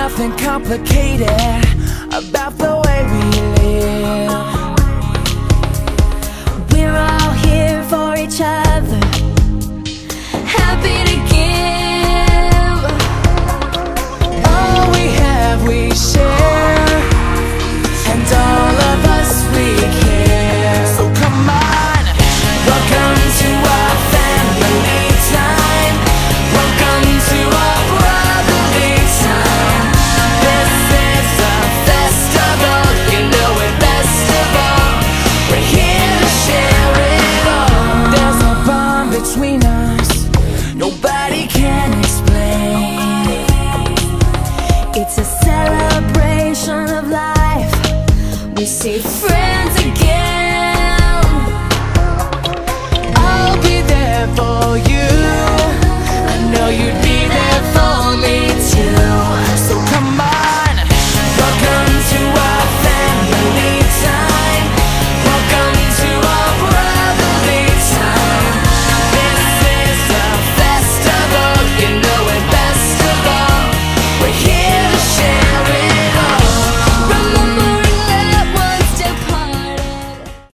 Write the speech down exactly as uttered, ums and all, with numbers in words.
nothing complicated about the way we live. We're all here for each other, happy to give. All we have we share, and all of us we care. So come on, welcome to our family time. Welcome to our brotherly time. This is a festival, you know it best of all. We're here to share it all. There's a bond between us nobody can explain. It's a celebration of life. We see